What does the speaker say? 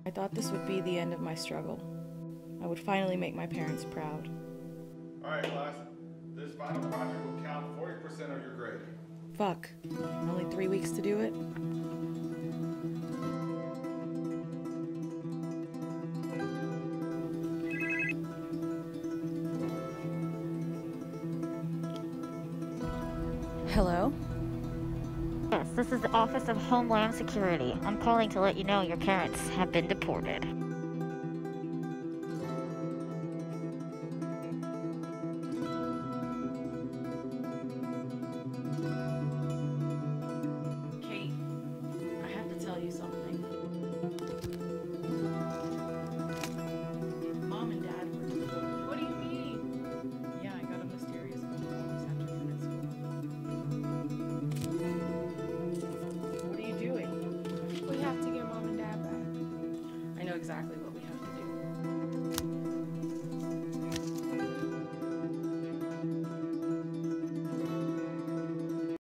I thought this would be the end of my struggle. I would finally make my parents proud. All right, class. This final project will count 40% of your grade. Fuck. Only 3 weeks to do it? Hello? Yes, this is the Office of Homeland Security. I'm calling to let you know your parents have been deported. Kate, I have to tell you something. Mom and Dad were deported. What do you mean? Yeah, I got a mysterious phone call this afternoon at school. What are you doing? We have to get Mom and Dad back. I know exactly what